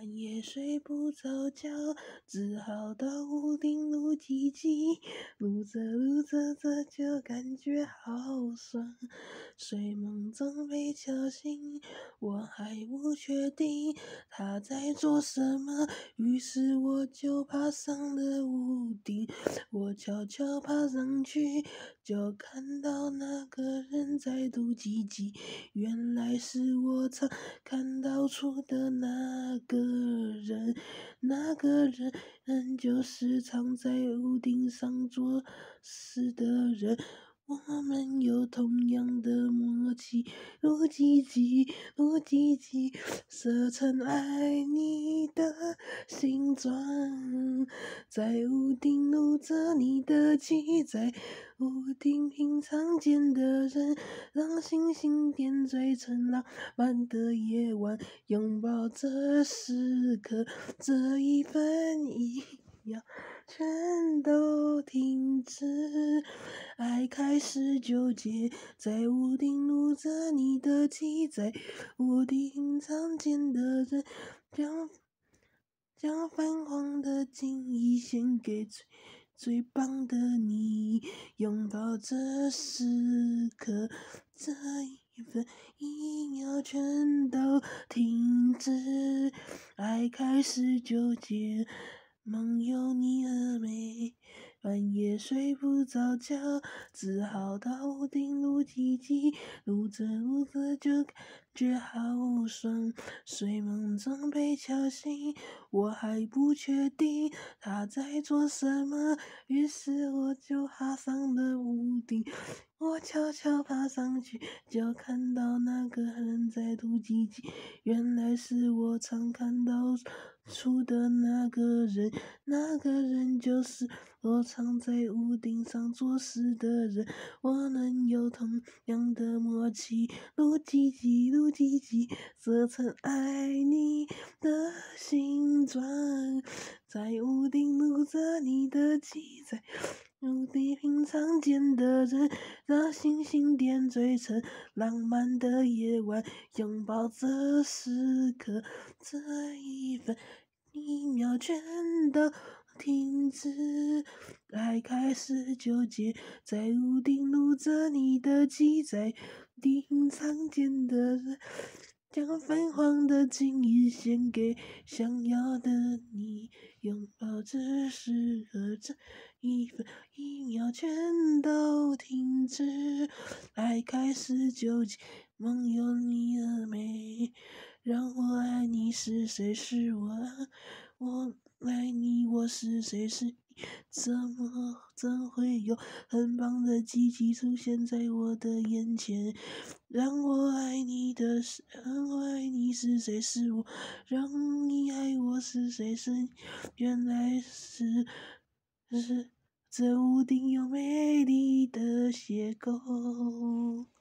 半夜睡不着觉，只好到屋顶撸鸡鸡，撸着撸着这就感觉好爽。睡梦中被敲醒，我还不确定他在做什么，于是我就爬上了屋顶。我悄悄爬上去，就看到那个人在撸鸡鸡，原来是我常看到处的那个人，那个人就是常在屋顶上做事的人。我们有同样的默契，撸鸡鸡，撸鸡鸡，射成爱你的形状，在屋顶撸着你的鸡，在屋顶品尝见的人，让星星点缀成浪漫的夜晚，拥抱这时刻，这一分一秒全都停止。爱开始纠结，在屋顶撸着你的鸡，在屋顶常见的人，将泛黄的记忆献给最棒的你，拥抱这时刻，这一分一秒全都停止。爱开始纠结，梦有你而美。半夜睡不着觉，只好到屋顶撸鸡鸡，撸着撸着就感觉好爽。睡梦中被敲醒，我还不确定他在做什么，于是我就爬上了屋顶。我悄悄爬上去，就看到那个人在撸鸡鸡，原来是我常看到处的那个人，那个人就是我常在屋顶上做事的人。我们有同样的默契，撸鸡鸡，撸鸡鸡，射成爱你的形状，在屋顶撸着你的鸡，在屋顶品尝见的人，让星星点缀成浪漫的夜晚，拥抱这时刻，这一分一秒全都停止。爱开始纠结，在屋顶撸着你的鸡，在屋顶常见的人，将泛黄的记忆献给想要的你，拥抱这时刻，这一分一秒全都停止。爱开始纠结，梦有你而美。让我爱你是谁是我，我爱你我是谁是你，怎会有很棒的奇迹出现在我的眼前？让我爱你是谁是我，让你爱我是谁是你，原来是这屋顶有美丽的邂逅。